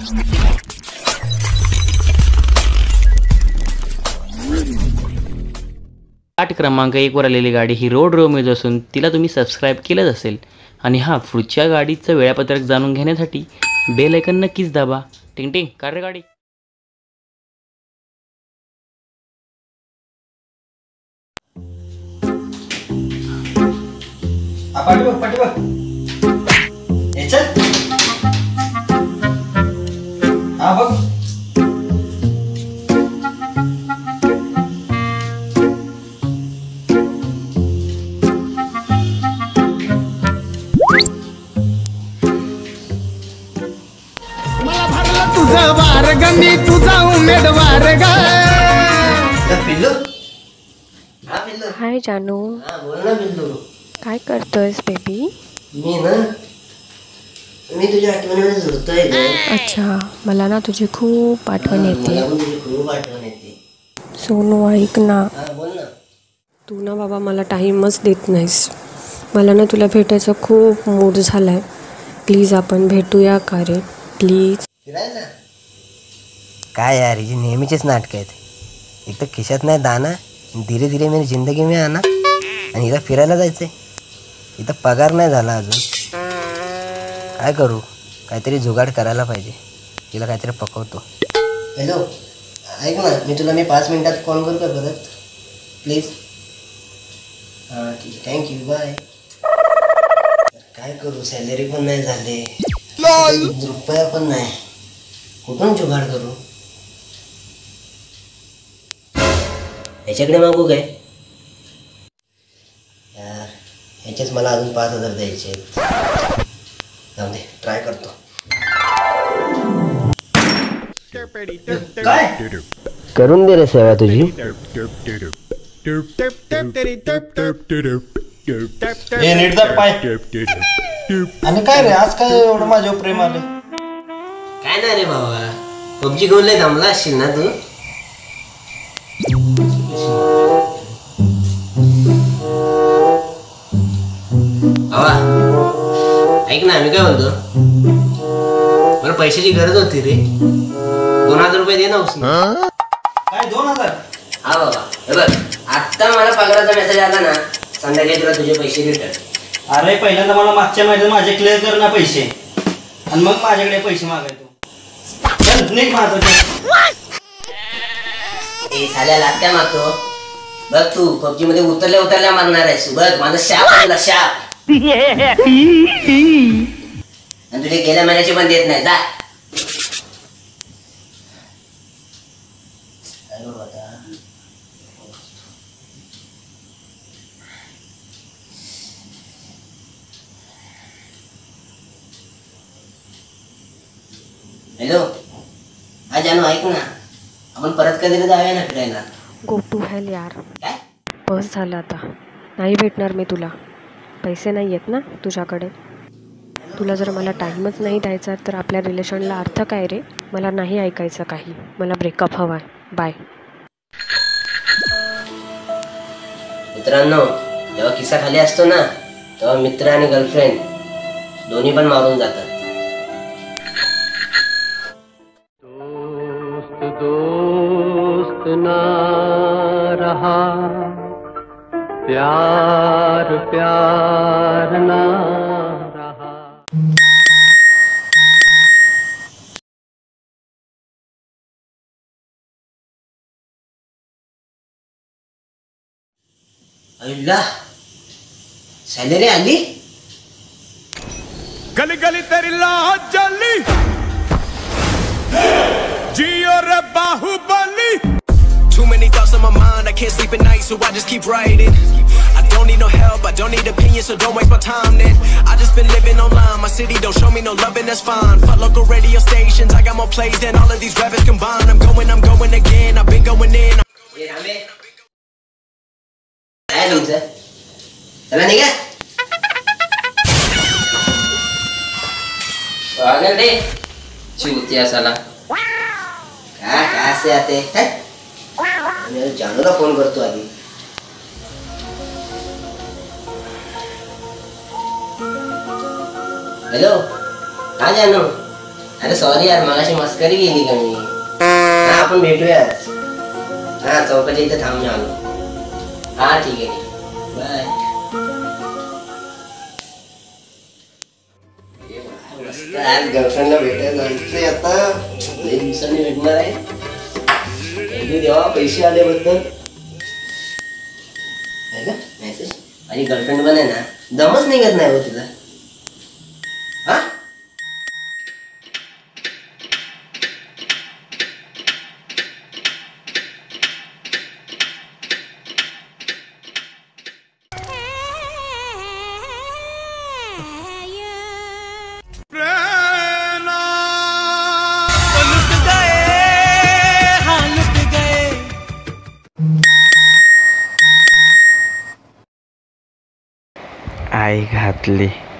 8 क्रमांक 1 वर आलेली गाडी ही रोड रोमियोज असून तिला तुम्ही सबस्क्राईब केलंच असेल. आणि हा पुढच्या गाडीचं वेळापत्रक जाणून घेण्यासाठी बेल आयकॉन नक्कीच दाबा. टिंग टिंग कार रे गाडी. पाठी हा बघ. मला भरलं तुझं वारग मी तुझा उमेदवार ग. हाय जानू. बोल ना बिल्लू. काय करतोयस बेबी? मी तुझ्या आठवणीने झुरतोय. अच्छा, मला ना तुझी खूप आठवण येते. खूप आठवण येते. सोनू ऐक ना. बोल ना. तू ना बाबा मला टाईमच देत नाहीस. मला ना तुला भेटायचा खूप मूड झालाय. प्लीज आपण भेटूया का रे? प्लीज. फिरायला काय यार, ही नेहमीचेच नाटक आहेत. एक तर खिशात नाही दाना, धीरे धीरे मेरी जिंदगी में आना. आणि हिला फिरायला जायचंय. इथं पगार नाही झाला अजून. काय करू? काहीतरी जुगाड करायला पाहिजे. तिला काहीतरी पकवतो. हॅलो ऐक ना, मी 5 मिनिटात कॉल करू का परत प्लीज? हां ठीक आहे, थँक्यू, बाय. काय करू, सॅलरी पण नाही झाले, रुपया पण नाही, कुठून जुगाड करू? ह्याच्याकडे मागू काय यार? ह्याचेच मला अजून 5,000 द्यायचे आहेत. जाऊ दे, ट्राय करतो. काय करून दे रे सेवा तुझी. नीट दाब पाय. आणि काय रे, आज काय एवढं माझ्यावर प्रेम आलं? काय नाही रे बाबा, पबजी घेऊन लय दमला असशील ना तू. बाबा ऐक ना, मी काय बोलतो, मला पैशाची गरज होती रे. 2,000 रुपये दे ना उसने. काय 2,000? हा बाबा, हे बघ, आत्ता मला पगाराचा मेसेज आला ना, संध्याकाळी तुला तुझे पैसे रिटर्न. अरे पहिल्यांदा मला मागच्या महिन्यात माझे क्लिअर कर ना पैसे, आणि मग माझ्याकडे पैसे मागायचो. चल निघ माझं. ए साल्या लात्या मारतो बघ तू. पबजी मध्ये उतरल्या मारणार आहेस बघ. माझा शाप आहे, शाप. आणि तुझे गेल्या महिन्याचे पण देत नाही. जा. हॅलो हा जानू, ऐक ना, आपण परत कधी जाऊया ना फिरायला. गो टू हेल यार. काय बस झालं आता. नाही भेटणार मी तुला. पैसे नाही आहेत ना तुझ्याकडे. तुला जर मला टाईमच नाही द्यायचा तर आपल्या रिलेशनला अर्थ काय रे? मला नाही ऐकायचं काही. मला ब्रेकअप हवा आहे. बाय. मित्रांनो, जेव्हा किस्सा खाली असतो ना, तेव्हा मित्र आणि गर्लफ्रेंड दोन्ही पण मारून जातात. दोस्त ना रहा, प्यार प्यार ना रहा. अल्लाह, सॅलरी आली. गली गली तेरी लाज जली, जियो रे Baahubali. Too many thoughts on my mind, I can't sleep at night, so I just keep writing. I don't need no help, I don't need opinions, so don't waste my time then. I just been living online, my city don't show me no loving, that's fine. Fuck local radio stations, I got more plays than all of these rappers combined. I'm going again, I've been going in. काय तुमचं? चला निघा. स्वागत दे चूतिया साला. काय असे आते है? जानूला फोन करतो आधी. हॅलो हा जानू, अरे सॉरी यार, मगाशी मस्करी केली का मी? हा आपण भेटूया. हा चौकाच्या इथे थांब, मी आलो. हा ठीक आहे, बाय. आज गर्लफ्रेंडला भेटायला जायचंय आता. लई दिवसांनी भेटणार आहे. देवा पैसे आल्याबद्दल. मेसेज माझी गर्लफ्रेंड पण आहे ना, दमच निघत नाही हो तिला. हा आई घातली.